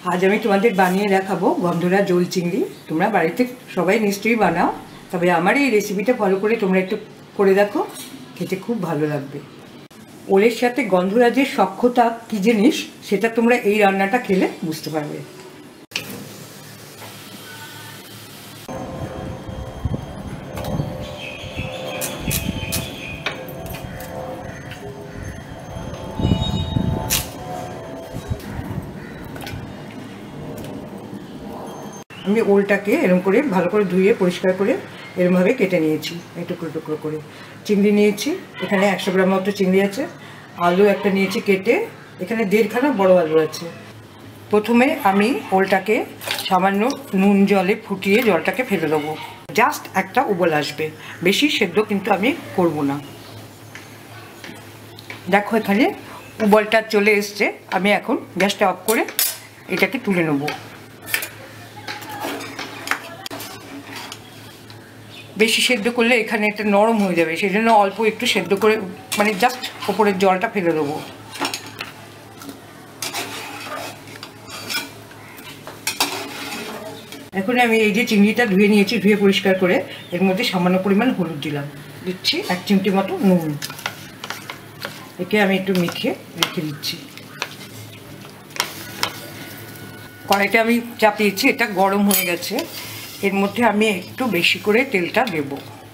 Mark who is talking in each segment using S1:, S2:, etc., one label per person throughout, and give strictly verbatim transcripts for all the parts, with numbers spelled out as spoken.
S1: আজ আমি তোমাদের বানিয়ে দেখাবো গন্ধরাজ ঝোল চিংড়ি। তোমরা বাড়িতে সবাই নিশ্চয়ই বানাও, তবে আমার এই রেসিপিটা ফলো করে তোমরা একটু করে দেখো, খেতে খুব ভালো লাগবে। ওলের সাথে গন্ধরাজের সখ্যতা কী জিনিস সেটা তোমরা এই রান্নাটা খেলে বুঝতে পারবে। আমি ওলটাকে এরকম করে ভালো করে ধুয়ে পরিষ্কার করে এরমভাবে কেটে নিয়েছি, এই টুকরো টুকরো করে। চিংড়ি নিয়েছি, এখানে একশো গ্রাম মতো চিংড়ি আছে। আলু একটা নিয়েছি কেটে, এখানে দেড়খানা বড় আলু আছে। প্রথমে আমি ওলটাকে সামান্য নুন জলে ফুটিয়ে জলটাকে ফেলে দেবো, জাস্ট একটা উবল আসবে, বেশি সেদ্ধ কিন্তু আমি করব না। দেখো এখানে উবলটা চলে এসছে, আমি এখন গ্যাসটা অফ করে এটাকে তুলে নেবো। বেশি সেদ্ধ করলে এখানে এটা নরম হয়ে যাবে, সেই জন্য অল্প একটু সেদ্ধ করে মানে জাস্ট ওপরের জলটা ফেলে দেবো। এখন আমি এই যে চিংড়িটা ধুয়ে নিয়েছি, ধুয়ে পরিষ্কার করে এর মধ্যে সামান্য পরিমাণ হলুদ দিলাম, দিচ্ছি এক চিমটি মতো নুন। একে আমি একটু মেখে রেখে দিচ্ছি। কড়াইটা আমি চাপিয়েছি, এটা গরম হয়ে গেছে। এর মধ্যে আমি একটু বেশি করে তেলটা দেব।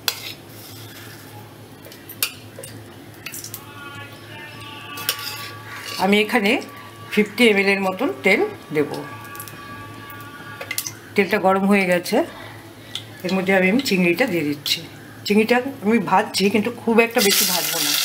S1: আমি এখানে ফিফটি এম এল এর মতন তেল দেব। তেলটা গরম হয়ে গেছে, এর মধ্যে আমি আমি চিংড়িটা দিয়ে দিচ্ছি। চিংড়িটা আমি ভাজছি, কিন্তু খুব একটা বেশি ভাজবো না।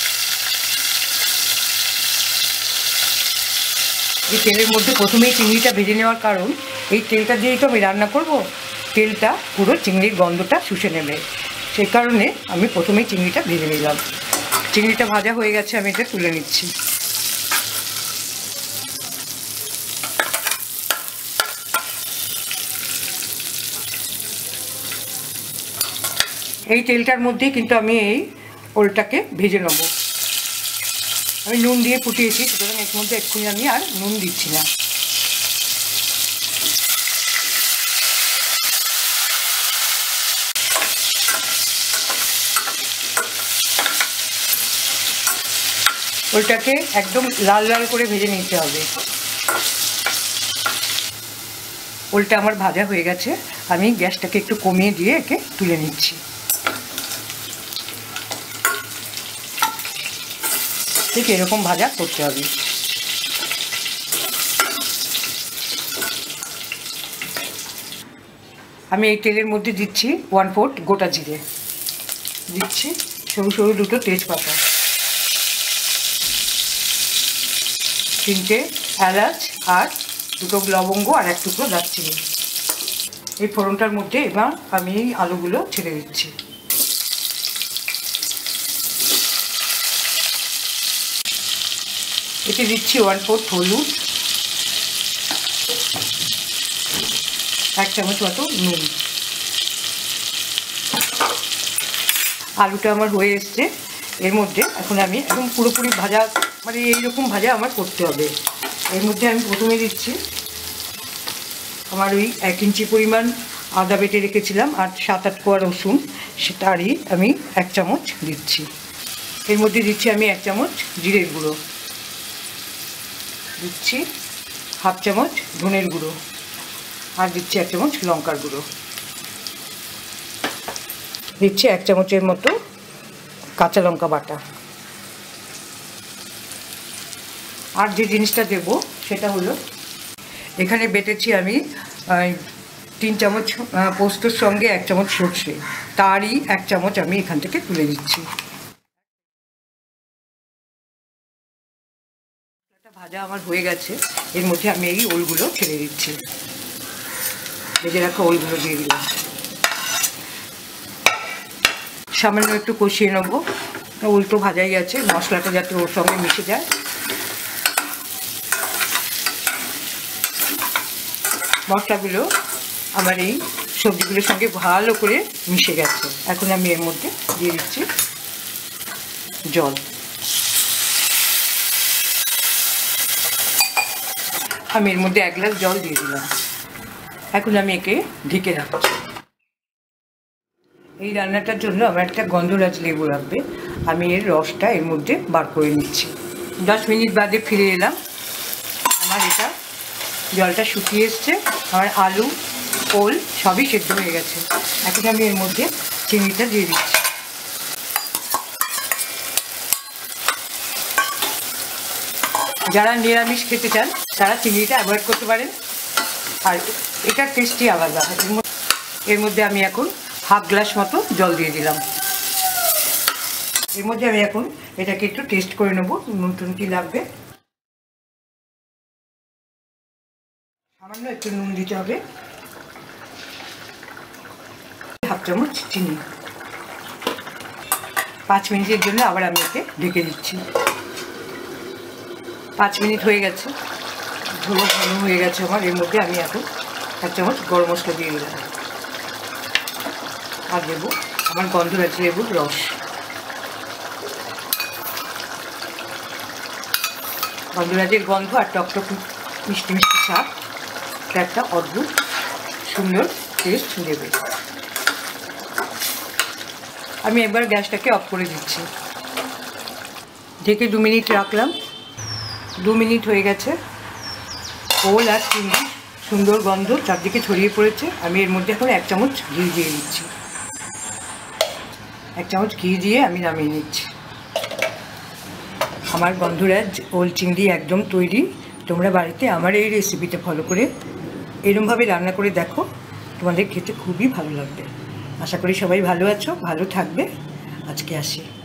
S1: এই তেলের মধ্যে প্রথমেই চিংড়িটা ভেজে নেওয়ার কারণ, এই তেলটা দিয়েই তো আমি রান্না করব, তেলটা পুরো চিংড়ির গন্ধটা শুষে নেবে, সেই কারণে আমি প্রথমেই চিংড়িটা ভেজে নিলাম। চিংড়িটা ভাজা হয়ে গেছে, আমি এটা তুলে নিচ্ছি। এই তেলটার মধ্যেই কিন্তু আমি এই ওলটাকে ভেজে নেব। আমি নুন দিয়ে ফুটিয়েছি, সুতরাং এর মধ্যে এক্ষুনি আমি আর নুন দিচ্ছি না। ওলটাকে একদম লাল লাল করে ভেজে নিতে হবে। ওলটা আমার ভাজা হয়ে গেছে, আমি গ্যাসটাকে একটু কমিয়ে দিয়ে একে তুলে নিচ্ছি। ঠিক এরকম ভাজা করতে হবে। আমি এই তেলের মধ্যে দিচ্ছি ওয়ান ফোর্থ গোটা জিরে, দিচ্ছি সরু সরু দুটো তেজপাতা, তিনটে এলাচ আর দুটো লবঙ্গ আর এক টুকরো দারচিনি। এই ফোড়নটার মধ্যে এবার আমি এই আলুগুলো ছেড়ে দিচ্ছি। এতে দিচ্ছি ওয়ান ফোর্থ হলুদ, এক চামচ মতো নুন। আলুটা আমার হয়ে এসছে, এর মধ্যে এখন আমি একদম পুরোপুরি ভাজা মানে এইরকম ভাজা আমার করতে হবে। এর মধ্যে আমি প্রথমে দিচ্ছি আমার ওই এক ইঞ্চি পরিমাণ আদা বেটে রেখেছিলাম আর সাত আট কোয়া রসুন, সেটারই আমি এক চামচ দিচ্ছি। এর মধ্যে দিচ্ছি আমি এক চামচ জিরের গুঁড়ো, দিচ্ছি হাফ চামচ ধনের গুঁড়ো, আর দিচ্ছি এক চামচ লঙ্কার গুঁড়ো, দিচ্ছি এক চামচের মতো কাঁচা লঙ্কা বাটা। আর যে জিনিসটা দেব সেটা হলো, এখানে বেটেছি আমি তিন চামচ পোস্তর সঙ্গে এক চামচ সর্ষে, তারই এক চামচ আমি এখান থেকে তুলে দিচ্ছি। ভাজা আমার হয়ে গেছে, এর মধ্যে আমি এই ওলগুলো ছেড়ে দিচ্ছি। ভেজে রাখা ওলগুলো দিয়ে দিলাম, সামান্য একটু কষিয়ে নেবো। ওল তো ভাজাই আছে, মশলাটা যাতে ওর সঙ্গে মিশে যায়। মশলাগুলো আমার এই সবজিগুলোর সঙ্গে ভালো করে মিশে গেছে। এখন আমি এর মধ্যে দিয়ে দিচ্ছি জল। আমি এর মধ্যে এক গ্লাস জল দিয়ে দিলাম। এখন আমি একে ঢেকে রাখছি। এই রান্নাটার জন্য আমার একটা গন্ধরাজ লেবু লাগবে। আমি এর রসটা এর মধ্যে বার করে নিচ্ছি। দশ মিনিট বাদে ফিরে এলাম। আমার এটা জলটা শুকিয়ে এসছে। আমার আলু ওল সবই সেদ্ধ হয়ে গেছে। এখন আমি এর মধ্যে চিনিটা দিয়ে দিচ্ছি। যারা নিরামিষ খেতে চান তারা চিনিটা অ্যাভয়েড করতে পারেন, আর এটার টেস্টই আলাদা। এর মধ্যে আমি এখন হাফ গ্লাস মতো জল দিয়ে দিলাম। এর মধ্যে আমি এখন এটাকে একটু টেস্ট করে নেবো, নুন টুন কি লাগবে। সামান্য একটু নুন দিতে হবে, হাফ চামচ চিনি। পাঁচ মিনিটের জন্য আবার আমি একে ঢেকে দিচ্ছি। পাঁচ মিনিট হয়ে গেছে, ঝোলো ঘন হয়ে গেছে আমার। এর মধ্যে আমি এখন এক চামচ গরম মশলা দিয়ে দিলাম, আর দেবো আমার গন্ধরাজ লেবুর রস। গন্ধরাজের গন্ধ আর টকটক মিষ্টি মিষ্টি স্বাদ একটা অদ্ভুত সুন্দর টেস্ট দেবে। আমি এবার গ্যাসটাকে অফ করে দিচ্ছি। ঢেকে দু মিনিট রাখলাম। দু মিনিট হয়ে গেছে। ওল আর চিংড়ি সুন্দর গন্ধ চারদিকে ছড়িয়ে পড়েছে। আমি এর মধ্যে এখন এক চামচ ঘি দিয়ে দিচ্ছি। এক চামচ ঘি দিয়ে আমি নামিয়ে নিচ্ছি। আমার গন্ধরাজ ওল চিংড়ি একদম তৈরি। তোমরা বাড়িতে আমার এই রেসিপিটা ফলো করে এরমভাবে রান্না করে দেখো, তোমাদের খেতে খুবই ভালো লাগবে। আশা করি সবাই ভালো আছো, ভালো থাকবে। আজকে আসি।